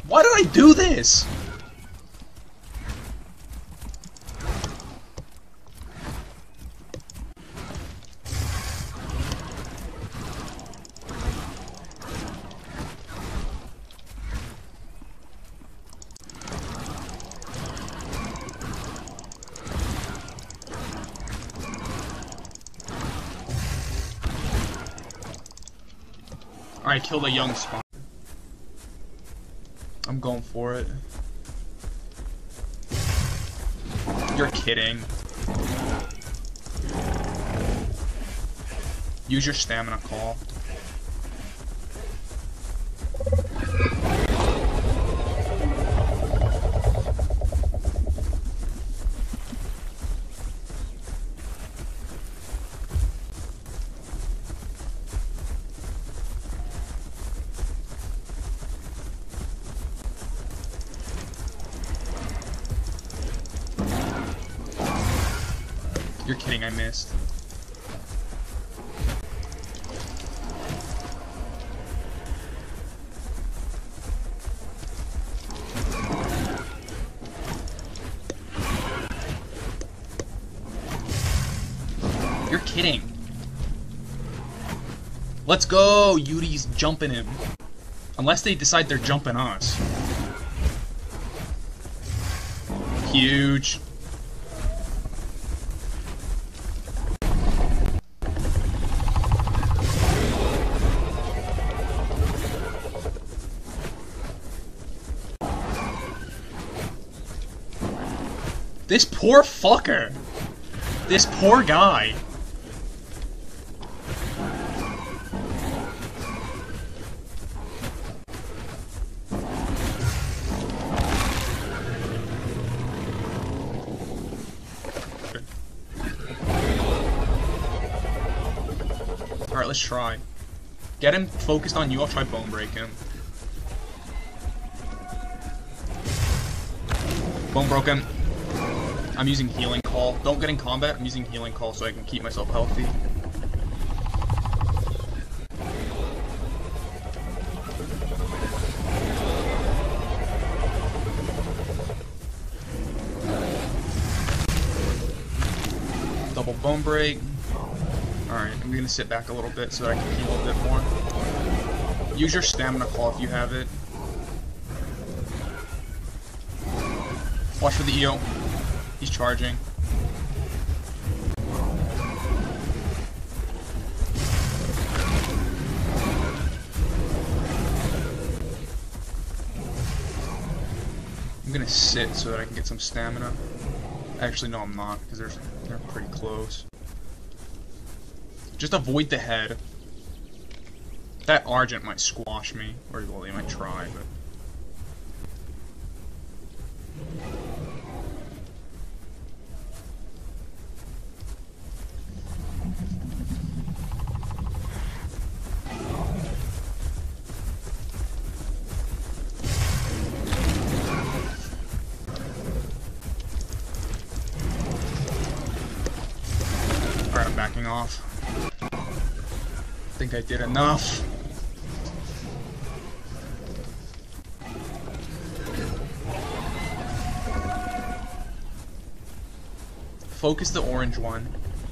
Why did I do this? Alright, kill the young spawn. I'm going for it. You're kidding. Use your stamina call. You're kidding, I missed. You're kidding. Let's go! Yudi's jumping him. Unless they decide they're jumping us. Huge. This poor fucker! This poor guy! Alright, let's try. Get him focused on you, I'll try bone break him. Bone broke him. I'm using healing call. Don't get in combat, I'm using healing call so I can keep myself healthy. Double bone break. Alright, I'm gonna sit back a little bit so that I can heal a bit more. Use your stamina call if you have it. Watch for the EO. He's charging. I'm gonna sit so that I can get some stamina. Actually, no, I'm not, because they're pretty close. Just avoid the head. That Argent might squash me, or well, they might try, but. Alright, I'm backing off. I think I did enough. Focus the orange one.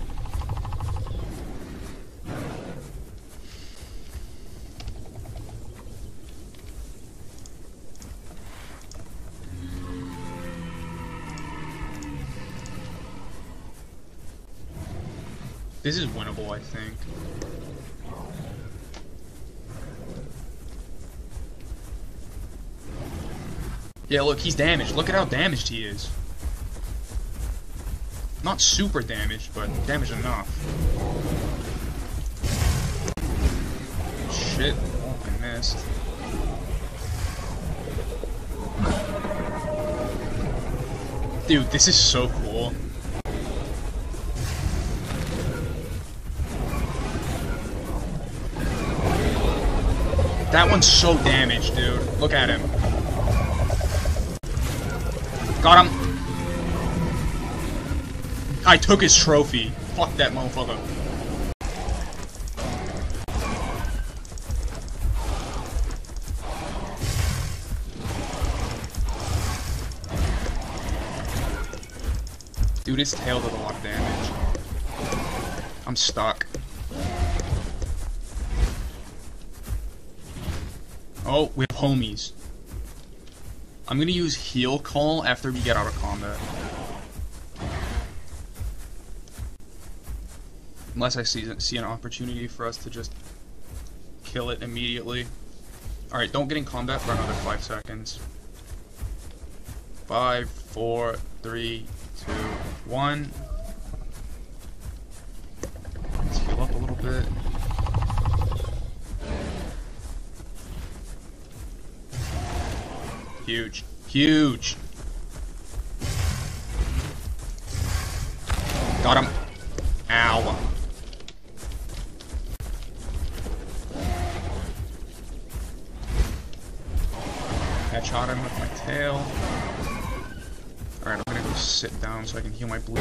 This is winnable, I think. Yeah, look, he's damaged. Look at how damaged he is. Not super damaged, but damaged enough. Shit. Oh, I missed. Dude, this is so cool. That one's so damaged, dude. Look at him. Got him. I took his trophy. Fuck that motherfucker. Dude, his tail did a lot of damage. I'm stuck. Oh, we have homies. I'm gonna use heal call after we get out of combat. Unless I see an opportunity for us to just kill it immediately. Alright, don't get in combat for another 5 seconds. 5, 4, 3, 2, 1. Let's heal up a little bit. Huge. Huge! Got him. Ow. Headshot him with my tail. Alright, I'm gonna go sit down so I can heal my bleed.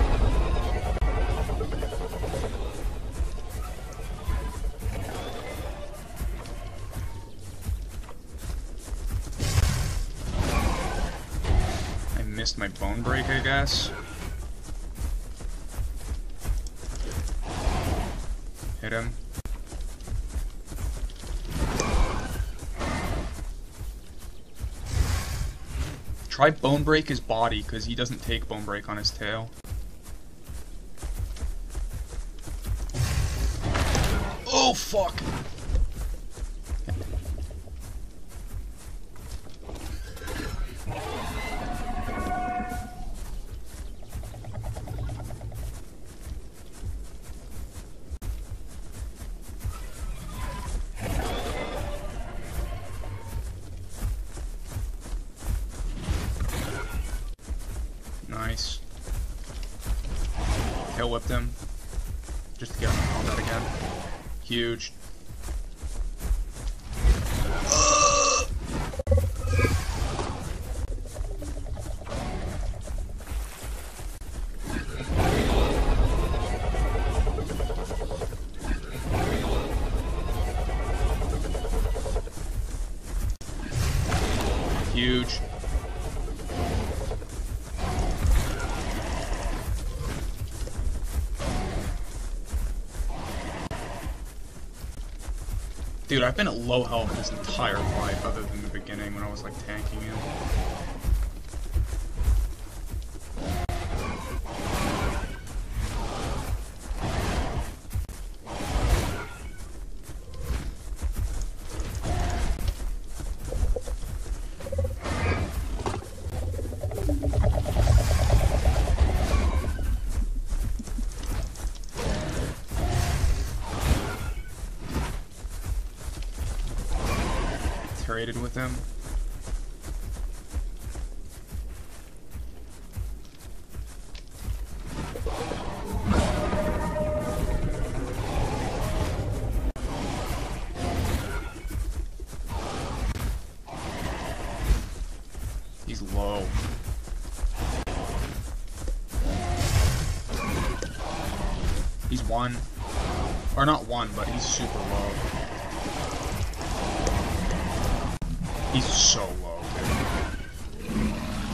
I missed my bone break, I guess. Hit him. Try bone break his body, because he doesn't take bone break on his tail. Oh, fuck! Nice. Tail whipped him. Just to get him in combat again. Huge. Huge. Dude, I've been at low health this entire fight, other than the beginning when I was like tanking him. Traded with him. He's low. He's 1. Or not 1, but he's super low. He's so low, dude.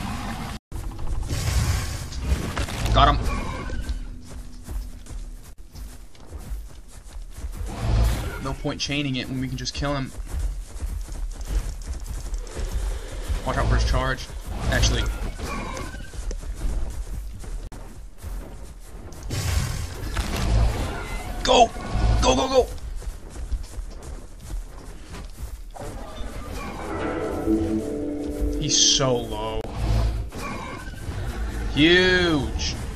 Got him. No point chaining it when we can just kill him. Watch out for his charge. Actually. Go! Go, go, go! He's so low. Huge.